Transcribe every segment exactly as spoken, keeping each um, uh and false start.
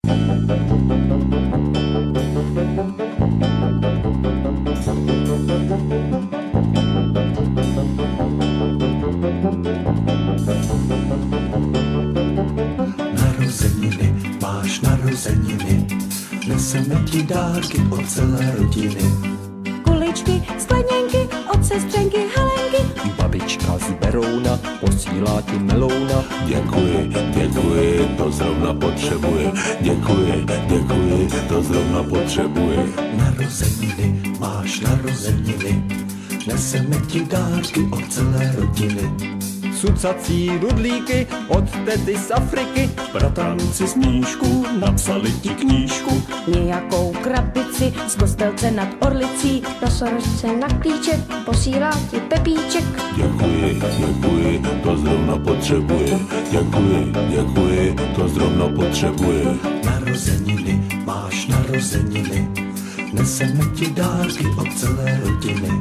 Narozeniny, máš narozeniny, neseme ti dárky od celé rodiny. Kuličky, skleněnky, od sestřenky Helenky. Babička z Berouna posílá ti melouna. Děkuji, děkuji, to zrovna potřebuje. Děkuji, děkuji, to zrovna potřebuje. Narozeniny, máš narozeniny, neseme ti dárky od celé rodiny. Cucací rudlíky od tety z Afriky. Bratranci z Mníšku napsali ti knížku. Nějakou krabici z Kostelce nad Orlicí. Nosorožce na klíček posílá ti Pepíček. Děkuji, děkuji, to zrovna potřebuje. Děkuji, děkuji, to zrovna potřebuje. Narozeniny, máš narozeniny, neseme ti dárky od celé rodiny.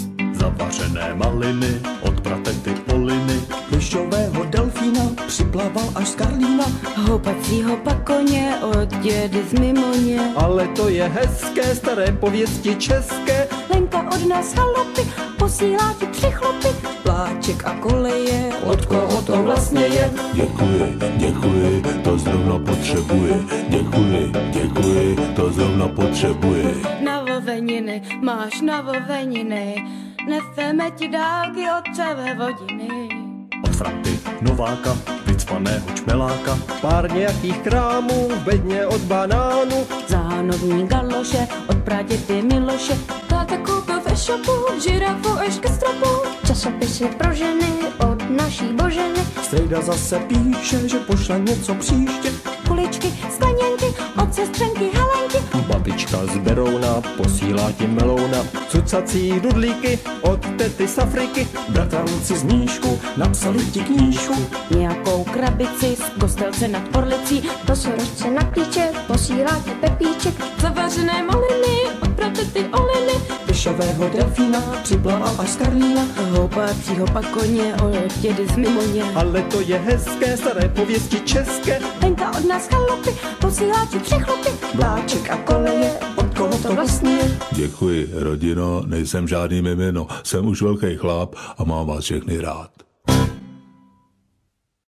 Zavařené maliny od pratety Poliny. Plišového delfína připlaval až z Karlína. Houpacího pakoně od dědy z Mimoně. Ale to je hezké, staré pověsti české. Lenka od nás chalupy posílá ti tři chlopy. Pláček a koleje, od koho to vlastně je? Děkuji, děkuji, to zrovna potřebuje. Děkuji, děkuji, to zrovna potřebuje. Navoveniny, máš navoveniny, neseme ti dálky od celé vodiny. Od Franty Nováka, vycpaného čmeláka. Pár nějakých krámů, v bedně od banánu. Zánovní galoše od pradědy Miloše. Táta koupil ve shopu žirafu až ke stropu. Časopisy pro ženy od naší Boženy. Strejda zase píše, že pošle něco příště. Kuličky, skleněnky od sestřenky Helenky. Babička z Berouna posílá ti melouna. Cucací rudlíky od tety z Afriky. Bratranci z Mníšku napsali ti knížku. Nějakou krabici z Kostelce nad Orlicí. Nosorožce na klíček posílá ti Pepíček. Zavařené maliny od pratety Oliny. Plišového delfína připlaval až z Karlína. Houpacího pakoně od dědy z Mimoně. Ale to je hezké, staré pověsti české. Lenka od nás chalupy posílá ti tři chlopy. Pláček a koleje, od koho to vlastně je? Děkuji, rodino, nejsem žádný mimino. Jsem už velký chlap a mám vás všechny rád.